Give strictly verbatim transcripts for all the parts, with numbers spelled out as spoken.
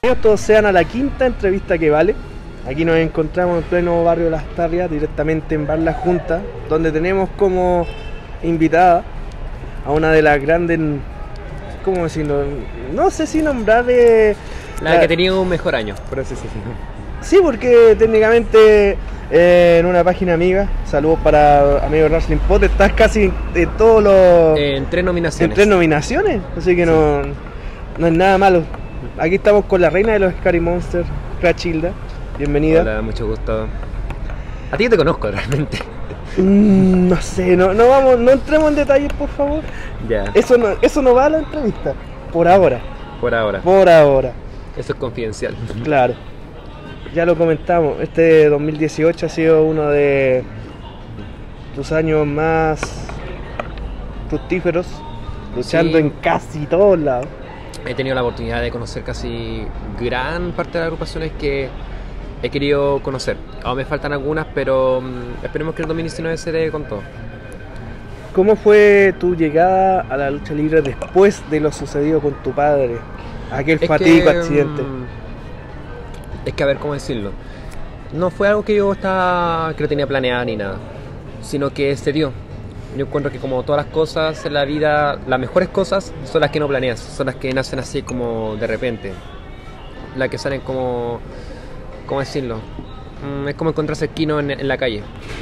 Todos sean a la quinta entrevista que vale. Aquí nos encontramos en pleno barrio Las Tarrias, directamente en Bar La Junta, donde tenemos como invitada a una de las grandes, ¿cómo decirlo? No sé si nombrarle... La, la que tenía un mejor año, por así decirlo. Sí, porque técnicamente eh, en una página amiga, saludos para amigos Wrestling Pod, estás casi en todos los... En tres nominaciones. En tres nominaciones, así que sí. no, no es nada malo. Aquí estamos con la reina de los Scary Monsters, Crachilda. Bienvenida. Hola, mucho gusto. A ti te conozco realmente. Mm, no sé, no, no vamos, no entremos en detalles, por favor. Ya. Eso no, eso no va a la entrevista. Por ahora. Por ahora. Por ahora. Eso es confidencial. Claro. Ya lo comentamos. Este dos mil dieciocho ha sido uno de tus años más fructíferos, luchando sí. en casi todos lados. He tenido la oportunidad de conocer casi gran parte de las agrupaciones que he querido conocer. Aún me faltan algunas, pero um, esperemos que el dos mil diecinueve se dé con todo. ¿Cómo fue tu llegada a la lucha libre después de lo sucedido con tu padre? Aquel es fatídico que, accidente. Um, es que a ver cómo decirlo. No fue algo que yo estaba, que lo tenía planeado ni nada, sino que se dio. Yo encuentro que como todas las cosas en la vida, las mejores cosas son las que no planeas, son las que nacen así como de repente, las que salen como, ¿cómo decirlo? Mm, es como encontrarse Kino en, en la calle.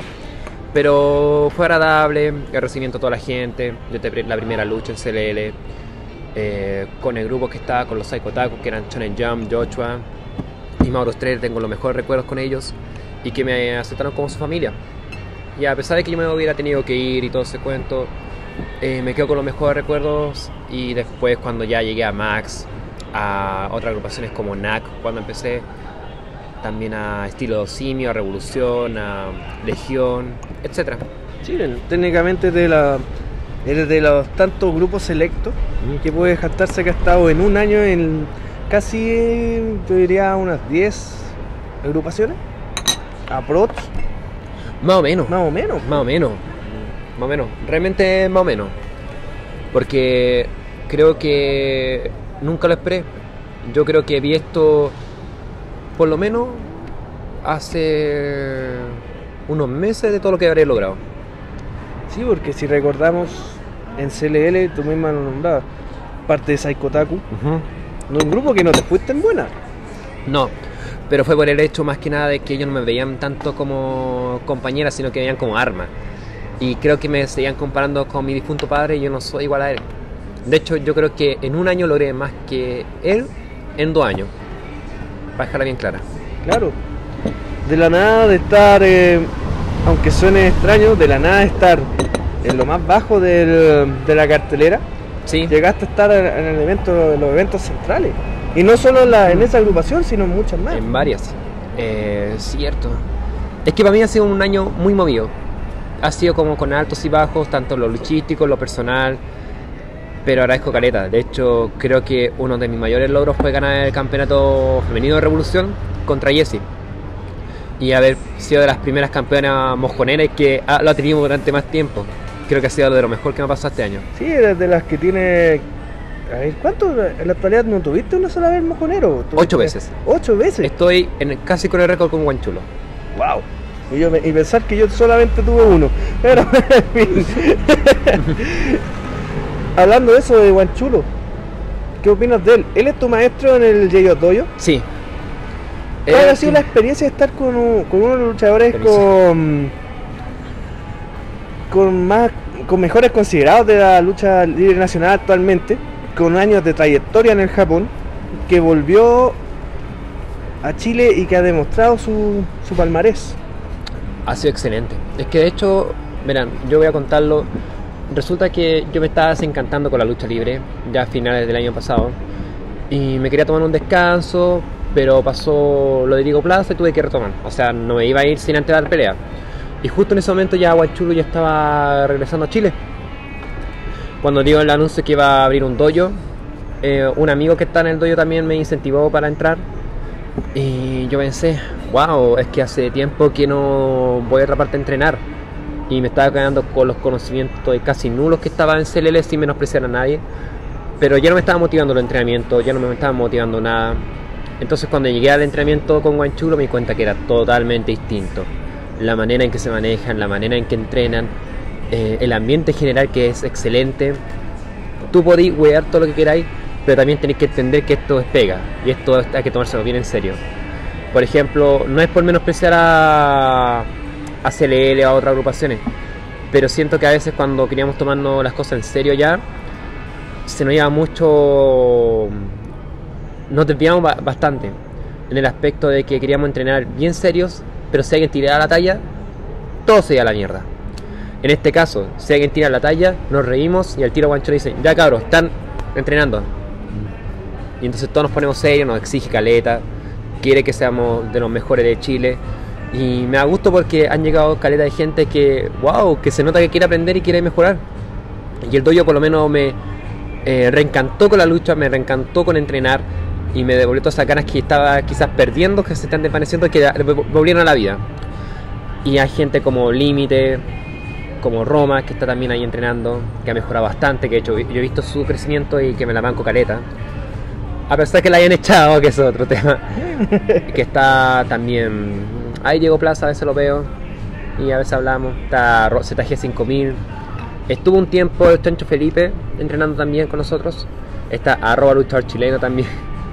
Pero fue agradable, el recibimiento de toda la gente, desde la primera lucha en C L L, eh, con el grupo que estaba, con los Psycho Otaku, que eran Shonen Jump, Joshua y Mauro Estrella, tengo los mejores recuerdos con ellos y que me aceptaron como su familia. Y a pesar de que yo me hubiera tenido que ir y todo ese cuento, eh, me quedo con los mejores recuerdos. Y después cuando ya llegué a Max, a otras agrupaciones como N A C, cuando empecé, también a Estilo Simio, a Revolución, a Legión, etcétera. Sí, técnicamente de la, eres de los tantos grupos selectos que puede jactarse que ha estado en un año en casi, yo diría, unas diez agrupaciones, aprox. Más o menos. Más o menos. Más o menos. Más o menos. Realmente más o menos. Porque creo que nunca lo esperé. Yo creo que vi esto por lo menos hace unos meses de todo lo que habré logrado. Sí, porque si recordamos en C L L, tú misma lo nombrabas, parte de Psycho Otaku, uh-huh. No un grupo que no te fuiste en buena. No. Pero fue por el hecho más que nada de que ellos no me veían tanto como compañera, sino que me veían como arma. Y creo que me seguían comparando con mi difunto padre y yo no soy igual a él. De hecho, yo creo que en un año logré más que él en dos años. Para dejarla bien clara. Claro. De la nada de estar, eh, aunque suene extraño, de la nada de estar en lo más bajo del, de la cartelera. Sí. Llegaste a estar en el evento, en los eventos centrales. Y no solo en, la, en esa agrupación, sino en muchas más. En varias. Eh, cierto. Es que para mí ha sido un año muy movido. Ha sido como con altos y bajos, tanto lo luchístico, lo personal. Pero agradezco caleta. De hecho, creo que uno de mis mayores logros fue ganar el campeonato femenino de Revolución contra Jessie. Y haber sido de las primeras campeonas mojoneras que ah, lo ha tenido durante más tiempo. Creo que ha sido de lo mejor que me ha pasado este año. Sí, desde las que tiene... A ver, ¿cuánto en la actualidad no tuviste una sola vez mojonero? Ocho veces. ¿Ocho veces? Estoy en, casi con el récord con Guanchulo. Wow. Y, yo, y pensar que yo solamente tuve uno. Pero, en fin. Hablando de eso de Guanchulo, ¿qué opinas de él? ¿Él es tu maestro en el J O Dojo? Sí. ¿Cuál eh, ha sido sí. la experiencia de estar con, un, con unos luchadores con, con más con mejores considerados de la lucha libre nacional actualmente, con años de trayectoria en el Japón, que volvió a Chile y que ha demostrado su, su palmarés? Ha sido excelente. Es que de hecho, verán, yo voy a contarlo. Resulta que yo me estaba desencantando con la lucha libre ya a finales del año pasado y me quería tomar un descanso, pero pasó lo de Diego Plaza y tuve que retomar. O sea, no me iba a ir sin antes dar pelea. Y justo en ese momento ya Guanchulo ya estaba regresando a Chile. Cuando dio el anuncio que iba a abrir un dojo, eh, un amigo que está en el dojo también me incentivó para entrar. Y yo pensé, wow, es que hace tiempo que no voy a otra parte a entrenar. Y me estaba quedando con los conocimientos casi nulos que estaba en C L L sin menospreciar a nadie. Pero ya no me estaba motivando el entrenamiento, ya no me estaba motivando nada. Entonces cuando llegué al entrenamiento con Guanchulo me di cuenta que era totalmente distinto. La manera en que se manejan, la manera en que entrenan, eh, el ambiente general que es excelente. Tú podés wear todo lo que queráis, pero también tenéis que entender que esto es pega y esto hay que tomárselo bien en serio. Por ejemplo, no es por menospreciar a, a C L L o a otras agrupaciones, pero siento que a veces cuando queríamos tomarnos las cosas en serio ya, se nos iba mucho, nos desviamos bastante en el aspecto de que queríamos entrenar bien serios, pero si alguien tiraba la talla, todo se iba a la mierda. En este caso, si alguien tira la talla, nos reímos y al tiro Guanchulo dice, ya cabros, están entrenando. Y entonces todos nos ponemos serios, nos exige caleta, quiere que seamos de los mejores de Chile. Y me da gusto porque han llegado caleta de gente que, wow, que se nota que quiere aprender y quiere mejorar. Y el dojo por lo menos me eh, reencantó con la lucha, me reencantó con entrenar y me devolvió todas esas ganas que estaba quizás perdiendo, que se están desvaneciendo, que volvieron a la vida. Y hay gente como Límite, como Roma, que está también ahí entrenando, que ha mejorado bastante, que de hecho yo he visto su crecimiento y que me la banco caleta. A pesar que la hayan echado, que es otro tema. Que está también... Ahí Diego Plaza, a veces lo veo y a veces hablamos. Está Z G cinco mil. Estuvo un tiempo el Chancho Felipe entrenando también con nosotros. Está arroba luchador chileno también.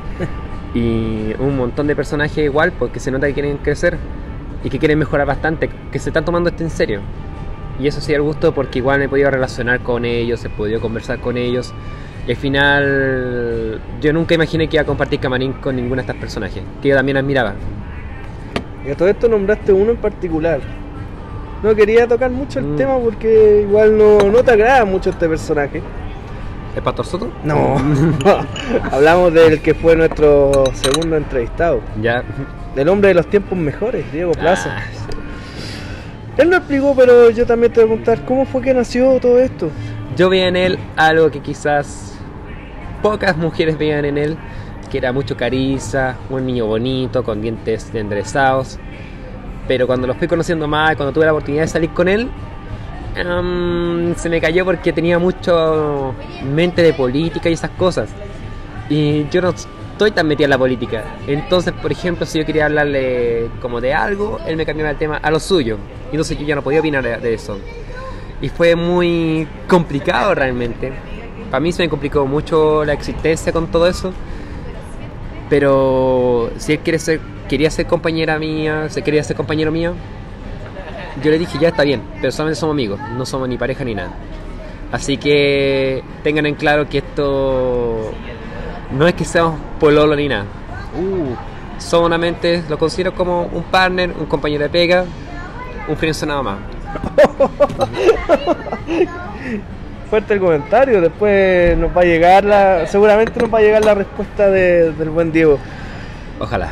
Y un montón de personajes igual, porque se nota que quieren crecer y que quieren mejorar bastante, que se están tomando esto en serio. Y eso sí, el gusto, porque igual me he podido relacionar con ellos, he podido conversar con ellos. Y al final, yo nunca imaginé que iba a compartir camarín con ninguno de estos personajes, que yo también admiraba. Y a todo esto nombraste uno en particular. No quería tocar mucho el Mm. tema porque igual no, no te agrada mucho este personaje. ¿El Pastor Soto? No, hablamos del que fue nuestro segundo entrevistado, Ya. del hombre de los tiempos mejores, Diego Plaza. Ah, sí. Él lo explicó, pero yo también te voy a preguntar, ¿cómo fue que nació todo esto? Yo veía en él algo que quizás pocas mujeres veían en él, que era mucho cariza, un niño bonito, con dientes enderezados. Pero cuando lo fui conociendo más, cuando tuve la oportunidad de salir con él, um, se me cayó porque tenía mucho mente de política y esas cosas. Y yo no estoy tan metida en la política. Entonces, por ejemplo, si yo quería hablarle como de algo, él me cambiaba el tema a lo suyo. Y entonces yo ya no podía opinar de, de eso. Y fue muy complicado realmente. Para mí se me complicó mucho la existencia con todo eso. Pero si él quiere ser, quería ser compañera mía, se quería ser compañero mío, yo le dije, ya está bien, pero solamente somos amigos, no somos ni pareja ni nada. Así que tengan en claro que esto no es que seamos pololo ni nada. Uh, solamente lo considero como un partner, un compañero de pega, un frienzo nada más. Fuerte el comentario, después nos va a llegar la, seguramente nos va a llegar la respuesta de, del buen Diego. Ojalá.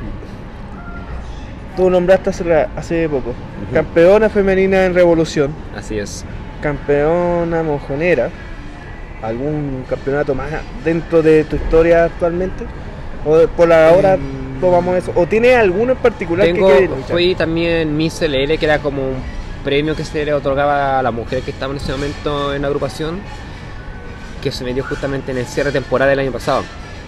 Tú nombraste hace, hace poco, Uh-huh. campeona femenina en Revolución, Así es. campeona mojonera. ¿Algún campeonato más dentro de tu historia actualmente? ¿O de- por ahora Mm. tomamos eso? ¿O tienes alguno en particular Tengo, que quieres luchar? fui también Miss L L, que era como un premio que se le otorgaba a la mujer que estaba en ese momento en la agrupación, que se me dio justamente en el cierre de temporada del año pasado.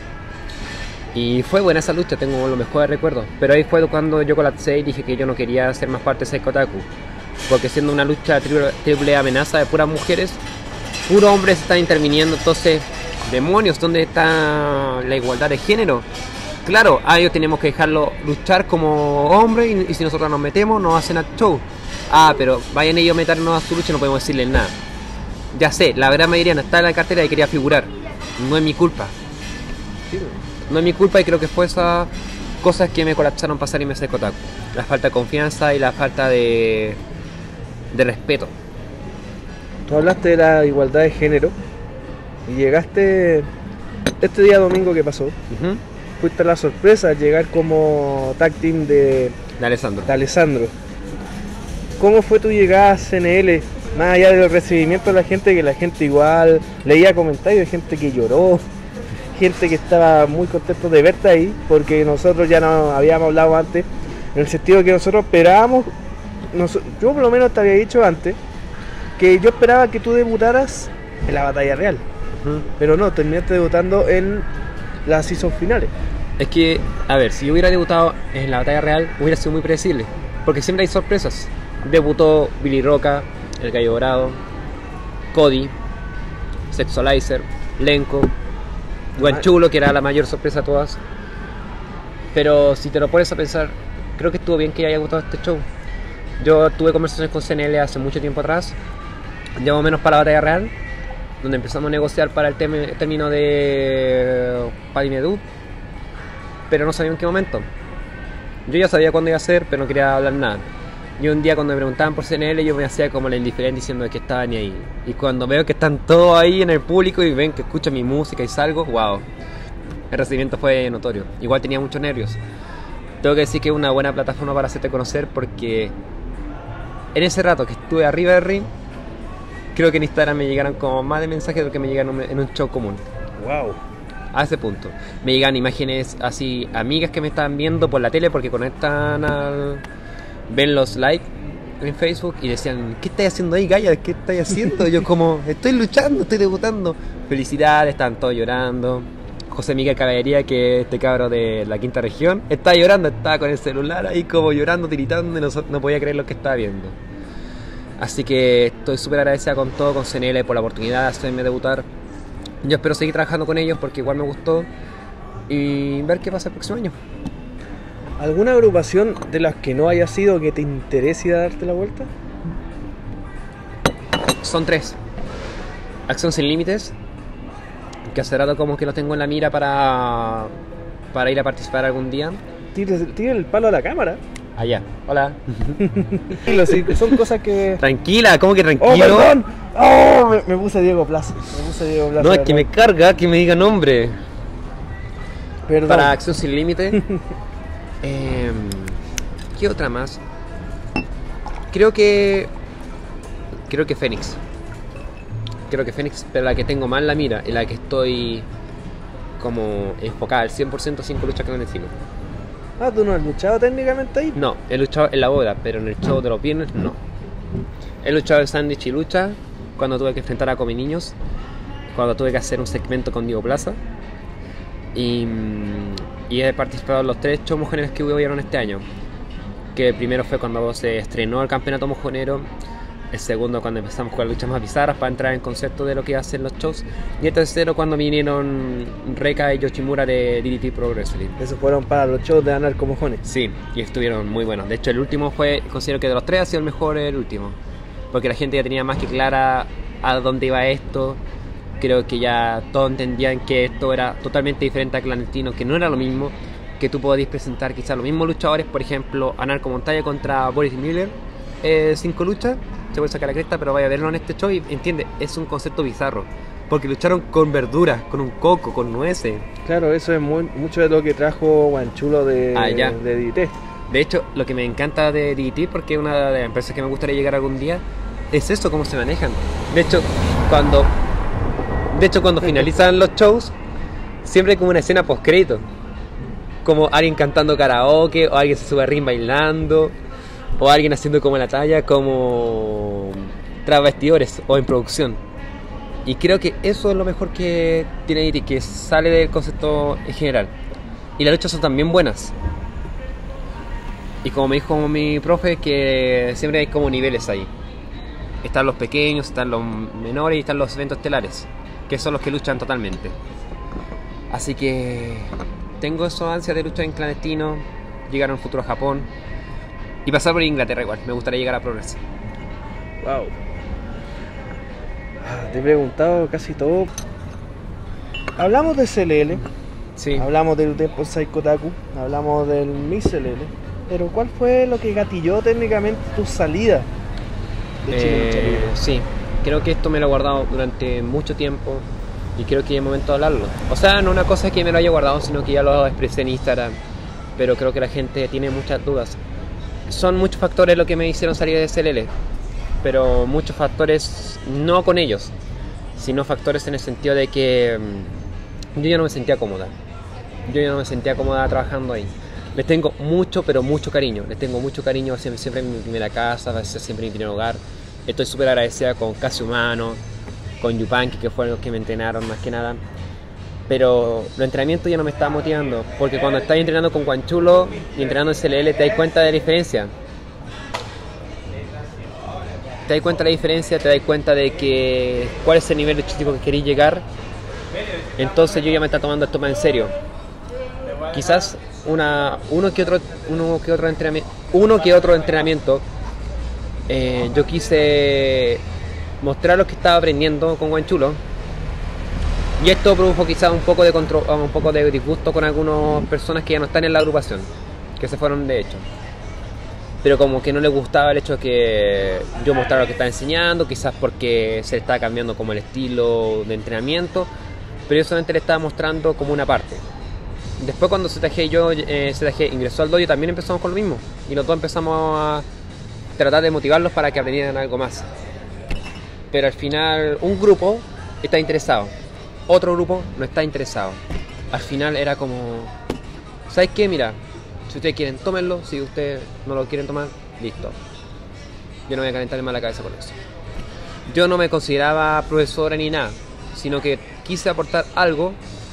Y fue buena esa lucha, tengo los mejores recuerdos. Pero ahí fue cuando yo colapsé y dije que yo no quería ser más parte de Seiko Otaku. Porque siendo una lucha triple, triple amenaza de puras mujeres, puros hombres están interviniendo. Entonces, demonios, ¿dónde está la igualdad de género? Claro, a ellos tenemos que dejarlo luchar como hombre y, y si nosotros nos metemos, nos hacen al show. Ah, pero vayan ellos a meternos a su lucha y no podemos decirles nada. Ya sé, la gran mayoría no está en la cartera y quería figurar. No es mi culpa. No es mi culpa y creo que fue esas cosas que me colapsaron para salirme de Seiko Otaku. La falta de confianza y la falta de, de respeto. Tú hablaste de la igualdad de género y llegaste este día domingo que pasó. Uh-huh. Fuiste la sorpresa al llegar como tag team de, De Alessandro. de Alessandro. ¿Cómo fue tu llegada a C N L? Más allá del recibimiento de la gente, que la gente igual leía comentarios de gente que lloró, gente que estaba muy contento de verte ahí, porque nosotros ya no habíamos hablado antes, en el sentido que nosotros esperábamos, nos, yo por lo menos te había dicho antes, que yo esperaba que tú debutaras en la batalla real, Uh-huh. pero no, terminaste debutando en las season finales. Es que, a ver, si yo hubiera debutado en la batalla real, hubiera sido muy predecible. Porque siempre hay sorpresas. Debutó Billy Roca, El Gallo Dorado, Cody, Sexualizer, Lenko, Guanchulo, que era la mayor sorpresa de todas. Pero si te lo pones a pensar, creo que estuvo bien que haya gustado este show. Yo tuve conversaciones con C N L hace mucho tiempo atrás, ya más o menos para la batalla real, donde empezamos a negociar para el tem- término de Paddy Medú, pero no sabía en qué momento. Yo ya sabía cuándo iba a ser, pero no quería hablar nada. Y un día cuando me preguntaban por C N L, yo me hacía como la indiferente diciendo que estaba ni ahí. Y cuando veo que están todos ahí en el público y ven que escuchan mi música y salgo, wow, el recibimiento fue notorio. Igual tenía muchos nervios. Tengo que decir que es una buena plataforma para hacerte conocer, porque en ese rato que estuve arriba del ring, creo que en Instagram me llegaron como más de mensajes de lo que me llegan en un show común. Wow. A ese punto. Me llegan imágenes así, amigas que me estaban viendo por la tele porque conectan al... ven los likes en Facebook y decían, ¿qué estás haciendo ahí, Gaya? ¿Qué estás haciendo? Yo como, estoy luchando, estoy debutando. Felicidades, estaban todos llorando. José Miguel Caballería, que este cabro de la quinta región, estaba llorando, estaba con el celular ahí como llorando, tiritando y no, no podía creer lo que estaba viendo. Así que estoy súper agradecida con todo, con C N L por la oportunidad de hacerme debutar. Yo espero seguir trabajando con ellos porque igual me gustó y ver qué pasa el próximo año. ¿Alguna agrupación de las que no haya sido que te interese darte la vuelta? Son tres. Acción Sin Límites, que hace rato como que lo tengo en la mira para, para ir a participar algún día. Tira, tira el palo a la cámara. Allá, hola. Tranquilo, sí, son cosas que... Tranquila, ¿cómo que ¡Oh, tranquilo? perdón! ¡Oh! Me, me puse Diego Plaza. Me puse Diego Plaza. No, es que me carga que me diga nombre. Perdón. Para Acción Sin Límite. eh, ¿Qué otra más? Creo que... Creo que Fénix. Creo que Fénix, pero la que tengo más en la mira, en la que estoy como enfocada al cien por ciento cinco luchas clandestinas. Ah, ¿tú no has luchado técnicamente ahí? No, he luchado en la boda, pero en el show de los viernes no. He luchado en Sándwich y Lucha cuando tuve que enfrentar a Come Niños, cuando tuve que hacer un segmento con Diego Plaza. Y, y he participado en los tres shows mojoneros que hubieron este año. Que el primero fue cuando se estrenó el campeonato mojonero. El segundo cuando empezamos con las luchas más bizarras para entrar en concepto de lo que iba a ser los shows. Y el tercero cuando vinieron Reka y Yoshimura de D D T Pro Wrestling. Esos fueron para los shows de Anarco Mojones. Sí, y estuvieron muy buenos. De hecho el último fue, considero que de los tres ha sido el mejor el último. Porque la gente ya tenía más que clara a dónde iba esto. Creo que ya todos entendían que esto era totalmente diferente a Clandestino, que no era lo mismo. Que tú podías presentar quizás los mismos luchadores, por ejemplo, Anarco Montaña contra Boris Miller, eh, cinco luchas. Se puede sacar la cresta, pero vaya a verlo en este show y entiende, es un concepto bizarro. Porque lucharon con verduras, con un coco, con nueces. Claro, eso es muy, mucho de lo que trajo Guanchulo de, ah, ya. de D D T. De hecho, lo que me encanta de D D T, porque es una de las empresas que me gustaría llegar algún día, es eso, cómo se manejan. De hecho, cuando de hecho cuando finalizan los shows, siempre hay como una escena post-crédito. Como alguien cantando karaoke, o alguien se sube a ring bailando, o alguien haciendo como la talla, como tras vestidores o en producción. Y creo que eso es lo mejor que tiene D D T, que sale del concepto en general. Y las luchas son también buenas. Y como me dijo mi profe, que siempre hay como niveles ahí. Están los pequeños, están los menores y están los eventos estelares, que son los que luchan totalmente. Así que tengo esa ansia de luchar en clandestino, llegar a un futuro a Japón y pasar por Inglaterra igual. Me gustaría llegar a Progress. Wow. Te he preguntado casi todo. Hablamos de C L L, Sí. hablamos del Tempo Psycho Taku, hablamos del Miss C L L, pero ¿cuál fue lo que gatilló técnicamente tu salida de Chile Lucha Eh, Libre? sí, creo que esto me lo he guardado durante mucho tiempo y creo que es momento de hablarlo. O sea, no una cosa que me lo haya guardado, sino que ya lo expresé en Instagram, pero creo que la gente tiene muchas dudas. Son muchos factores lo que me hicieron salir de C L L, pero muchos factores no con ellos, sino factores en el sentido de que mmm, yo ya no me sentía cómoda. Yo ya no me sentía cómoda trabajando ahí. Les tengo mucho, pero mucho cariño. Les tengo mucho cariño, siempre, siempre mi primera casa, va a ser siempre mi primer hogar. Estoy súper agradecida con Casi Humano, con Yupanqui, que fueron los que me entrenaron más que nada. Pero los entrenamientos ya no me estaban motivando, porque cuando estás entrenando con Guanchulo y entrenando en C L L te das cuenta de la diferencia. Te das cuenta de la diferencia, te das cuenta de que cuál es el nivel de chico que queréis llegar. Entonces yo ya me está tomando esto más en serio. Quizás una, uno que otro, uno que otro entrenamiento, uno que otro entrenamiento, eh, yo quise mostrar lo que estaba aprendiendo con Guanchulo. Y esto produjo quizás un poco de contro un poco de disgusto con algunas personas que ya no están en la agrupación, que se fueron de hecho. Pero como que no les gustaba el hecho de que yo mostrara lo que estaba enseñando, quizás porque se estaba cambiando como el estilo de entrenamiento, pero yo solamente le estaba mostrando como una parte. Después cuando Z G y yo, eh, Z G ingresó al dojo, también empezamos con lo mismo. Y los dos empezamos a tratar de motivarlos para que aprendieran algo más. Pero al final un grupo está interesado, otro grupo no está interesado. Al final era como, ¿sabes qué? Mira, si ustedes quieren, tómenlo. Si ustedes no lo quieren tomar, listo. Yo no voy a calentarle más la cabeza con eso. Yo no me consideraba profesora ni nada, sino que quise aportar algo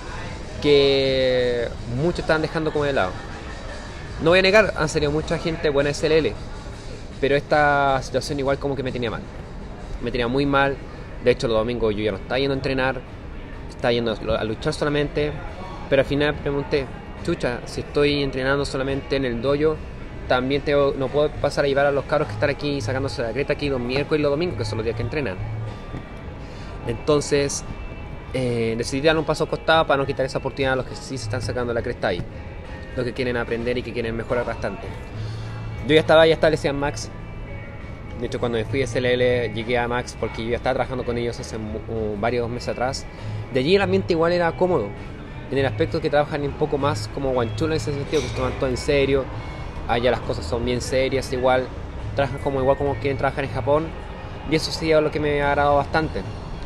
que muchos estaban dejando como de lado. No voy a negar, han salido mucha gente buena de C L L, pero esta situación igual como que me tenía mal. Me tenía muy mal. De hecho, los domingos yo ya no estaba yendo a entrenar, estaba yendo a luchar solamente. Pero al final pregunté, chucha, si estoy entrenando solamente en el dojo, también tengo, no puedo pasar a llevar a los cabros que están aquí sacándose la cresta aquí los miércoles y los domingos, que son los días que entrenan. Entonces eh, decidí dar un paso al costado para no quitar esa oportunidad a los que sí se están sacando la cresta ahí, los que quieren aprender y que quieren mejorar bastante. Yo ya estaba ya establecido en Max. De hecho, cuando me fui de C L L llegué a Max porque yo ya estaba trabajando con ellos hace uh, varios meses atrás. De allí el ambiente igual era cómodo, en el aspecto que trabajan un poco más como Guanchulo en ese sentido, que se toman todo en serio. Allá las cosas son bien serias, igual trabajan como igual como quieren trabajar en Japón, y eso sí es lo que me ha agradado bastante.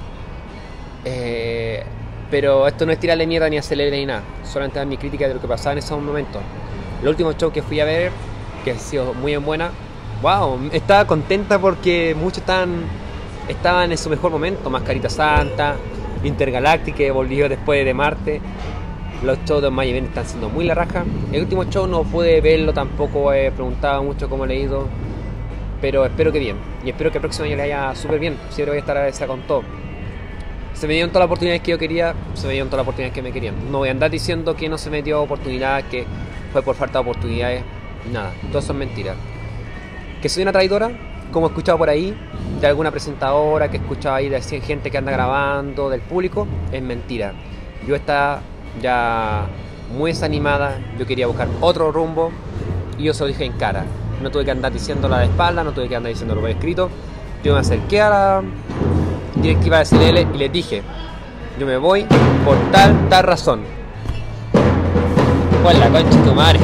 Eh, pero esto no es tirarle mierda ni a C L L ni nada, solamente dar mi crítica de lo que pasaba en esos momentos. El último show que fui a ver, que ha sido muy en buena, wow, estaba contenta porque muchos estaban, estaban en su mejor momento. Mascarita Santa, Intergaláctica, que volvió después de Marte. Los shows de Mayen están siendo muy la raja. El último show no pude verlo tampoco, he preguntado mucho cómo he leído, pero espero que bien. Y espero que el próximo año le haya súper bien. Siempre voy a estar agradecida con todo. Se me dieron todas las oportunidades que yo quería, se me dieron todas las oportunidades que me querían. No voy a andar diciendo que no se me dio oportunidad, que fue por falta de oportunidades. Nada, todo son mentiras. Que soy una traidora, como he escuchado por ahí, de alguna presentadora, que he escuchado ahí de gente que anda grabando, del público, es mentira. Yo estaba ya muy desanimada, yo quería buscar otro rumbo y yo se lo dije en cara. No tuve que andar diciéndolo a la espalda, no tuve que andar diciéndolo por escrito. Yo me acerqué a la directiva de C L L y les dije, yo me voy por tal, tal razón. Pues la concha de tu madre.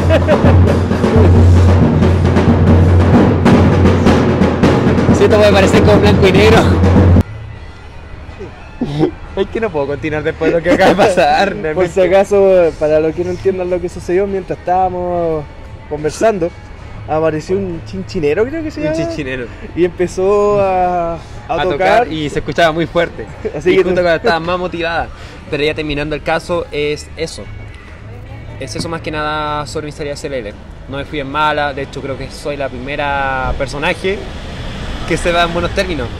Si esto puede parecer como blanco y negro. Es que no puedo continuar después de lo que acaba de pasar. Por si acaso, para los que no entiendan lo que sucedió, mientras estábamos conversando, apareció un chinchinero, creo que se llama. Un chinchinero. Y empezó a, a, a tocar. tocar y se escuchaba muy fuerte. Así y que junto te... cuando estaba más motivada. Pero ya terminando el caso, es eso. Es eso más que nada sobre mi historia de C L L. No me fui en mala, de hecho creo que soy la primera personaje que se va en buenos términos.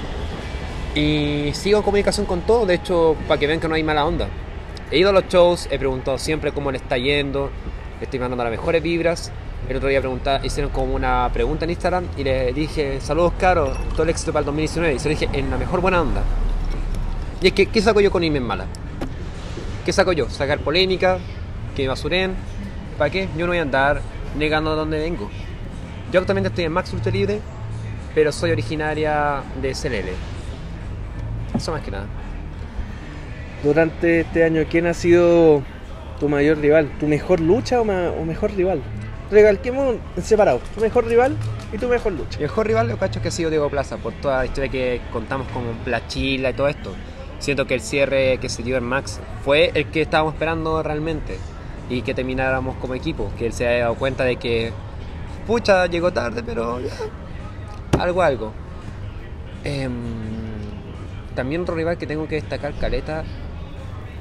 Y sigo en comunicación con todo, de hecho, para que vean que no hay mala onda. He ido a los shows, he preguntado siempre cómo le está yendo, le estoy mandando las mejores vibras. El otro día preguntar, hicieron como una pregunta en Instagram y le dije, saludos caros, todo el éxito para el dos mil diecinueve. Y se lo dije en la mejor buena onda. Y es que, ¿qué saco yo con irme en mala? ¿Qué saco yo? Sacar polémica, que me basuren. ¿Para qué? Yo no voy a andar negando de dónde vengo. Yo actualmente estoy en Max Lucha Libre, pero soy originaria de C L L. Eso más que nada. Durante este año, ¿quién ha sido tu mayor rival? ¿Tu mejor lucha o, ma o mejor rival? Recalquemos en separado, tu mejor rival y tu mejor lucha. Mi mejor rival, yo cacho que ha sido Diego Plaza, por toda la historia que contamos con Plachila y todo esto. Siento que el cierre que se dio en Max fue el que estábamos esperando realmente, y que termináramos como equipo, que él se haya dado cuenta de que pucha, llegó tarde, pero ya, algo algo. Eh, también otro rival que tengo que destacar, caleta,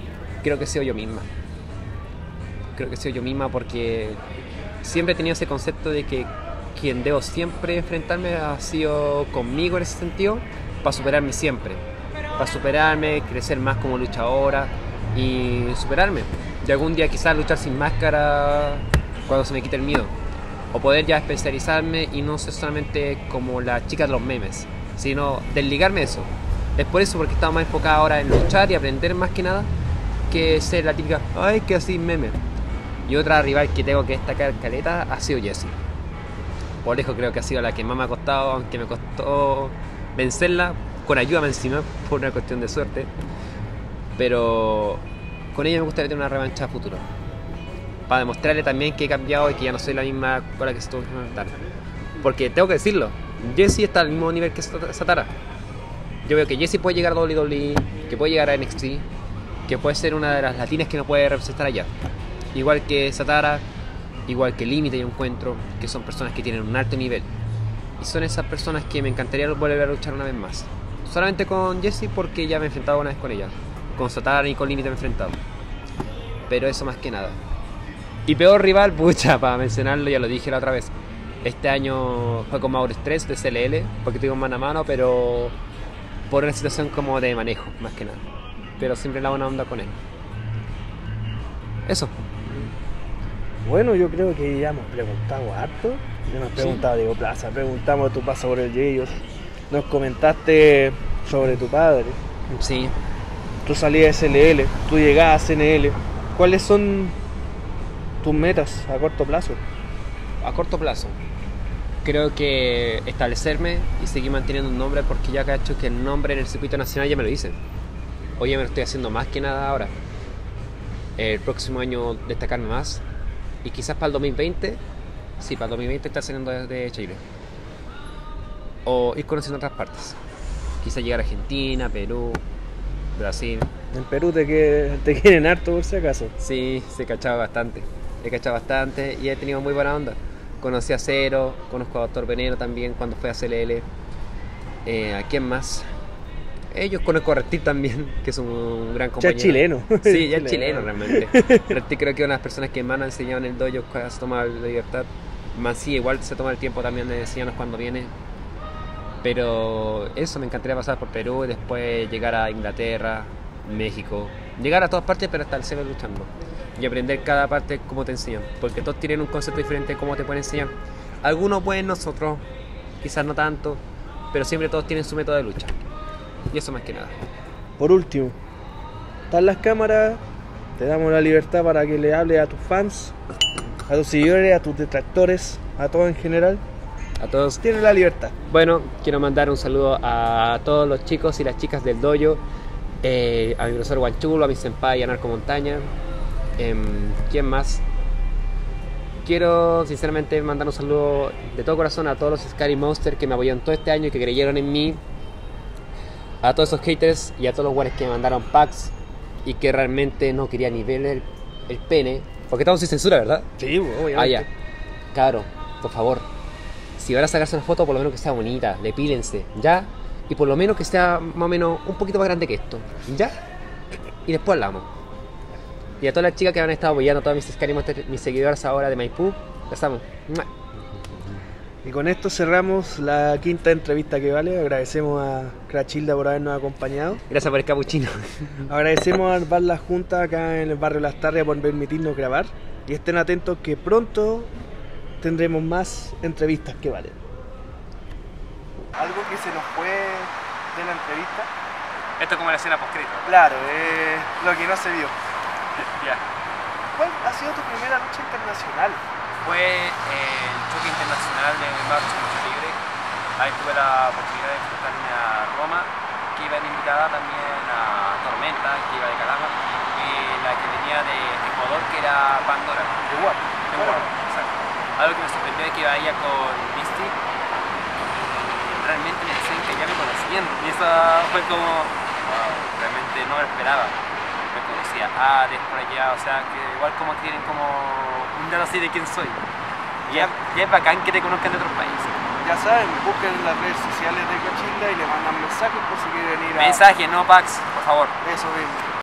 creo que he sido yo misma. Creo que he sido yo misma porque siempre he tenido ese concepto de que quien debo siempre enfrentarme ha sido conmigo en ese sentido, para superarme siempre, para superarme, crecer más como luchadora y superarme. Y algún día quizás luchar sin máscara cuando se me quite el miedo, o poder ya especializarme y no ser solamente como la chica de los memes, sino desligarme de eso. Es por eso porque estaba más enfocada ahora en luchar y aprender más que nada, que ser la típica, ay, que así meme. Y otra rival que tengo que destacar caleta ha sido Jessie. Por lejos creo que ha sido la que más me ha costado, aunque me costó vencerla, con ayuda encima, por una cuestión de suerte. Pero con ella me gustaría tener una revancha a futuro, para demostrarle también que he cambiado y que ya no soy la misma con la que estuve en Satara. Porque tengo que decirlo, Jessie está al mismo nivel que Satara. Yo veo que Jessie puede llegar a doble u doble u E, que puede llegar a N X T, que puede ser una de las latinas que no puede representar allá. Igual que Satara, igual que Límite y Encuentro, que son personas que tienen un alto nivel. Y son esas personas que me encantaría volver a luchar una vez más. Solamente con Jessie porque ya me he enfrentado una vez con ella. Con Satara y con Límite me he enfrentado. Pero eso más que nada. Y peor rival, pucha, para mencionarlo, ya lo dije la otra vez. Este año fue con Mauro tres de C L L, porque tuvimos mano a mano, pero por una situación como de manejo, más que nada. Pero siempre la buena onda con él. Eso. Bueno, yo creo que ya hemos preguntado harto. Ya nos preguntado, sí. Diego Plaza, preguntamos tu paso por el Yeyos. Nos comentaste sobre tu padre. Sí. Tu salida de S L L, tu llegada a C N L. ¿Cuáles son tus metas a corto plazo? A corto plazo, creo que establecerme y seguir manteniendo un nombre, porque ya cacho que el nombre en el circuito nacional ya me lo dicen. Oye, me lo estoy haciendo más que nada ahora. El próximo año destacarme más. Y quizás para el dos mil veinte, sí, para el dos mil veinte estar saliendo de, de Chile. O ir conociendo otras partes. Quizás llegar a Argentina, Perú, Brasil. En Perú te, que, te quieren harto por si acaso. Sí, se cachaba bastante. He cachado bastante y he tenido muy buena onda. Conocí a Cero, conozco a Doctor Veneno también cuando fue a C L L. Eh, ¿A quién más? Ellos conozco a Reptil también, que es un gran compañero. Ya es chileno. Sí, ya es chileno realmente. Reptil creo que es una de las personas que más nos han enseñado en el dojo a tomar la libertad. Mansi igual se toma el tiempo también de enseñarnos cuando viene. Pero eso, me encantaría pasar por Perú y después llegar a Inglaterra, México. Llegar a todas partes, pero hasta el cielo luchando. Y aprender cada parte cómo te enseñan. Porque todos tienen un concepto diferente de cómo te pueden enseñar. Algunos pueden, nosotros quizás no tanto, pero siempre todos tienen su método de lucha. Y eso más que nada. Por último, están las cámaras, te damos la libertad para que le hables a tus fans, a tus seguidores, a tus detractores, a todos en general. A todos. Tienes la libertad. Bueno, quiero mandar un saludo a todos los chicos y las chicas del dojo, eh, a mi profesor Guanchulo, a mi senpai, a Narco Montaña. Eh, ¿Quién más? Quiero sinceramente mandar un saludo de todo corazón a todos los Scary Monsters que me apoyaron todo este año y que creyeron en mí. A todos esos haters y a todos los guanes que me mandaron packs y que realmente no querían ni ver el, el pene. Porque estamos sin censura, ¿verdad? Sí, obviamente. Ah, ya. Cabro, por favor, si van a sacarse una foto, por lo menos que sea bonita, depílense, ¿ya? Y por lo menos que sea más o menos un poquito más grande que esto, ¿ya? Y después hablamos. Y a todas las chicas que han estado apoyando, a todas mis Scary Monsters, mis seguidoras ahora de Maipú, las amo. Y con esto cerramos la quinta entrevista que vale. Agradecemos a Crachilda por habernos acompañado. Gracias por el capuchino. Agradecemos a Bar La Junta acá en el barrio Las Tarrias por permitirnos grabar. Y estén atentos que pronto tendremos más entrevistas que valen. ¿Algo que se nos fue de la entrevista? Esto es como la escena poscrito. Claro, eh, lo que no se vio. Ya. ¿Cuál ha sido tu primera lucha internacional? Fue eh, el choque internacional de Marcha Lucha Libre. Ahí tuve la oportunidad de enfrentarme a Roma, que iba de invitada también a Tormenta, que iba de Calama, y la que venía de Ecuador, que era Pandora. De Guap. De Guap, exacto. Algo que me sorprendió es que iba ella con Misty. Realmente me decían que ya me conocían. Y eso fue como, wow, realmente no me lo esperaba. Me conocía a Hades por allá, o sea, que igual como que tienen como un dato así de quién soy. Y es, y es bacán que te conozcan de otros países. Ya saben, busquen las redes sociales de Crachilda y le mandan mensajes por si quieren ir a... Mensaje, no packs, por favor. Eso mismo.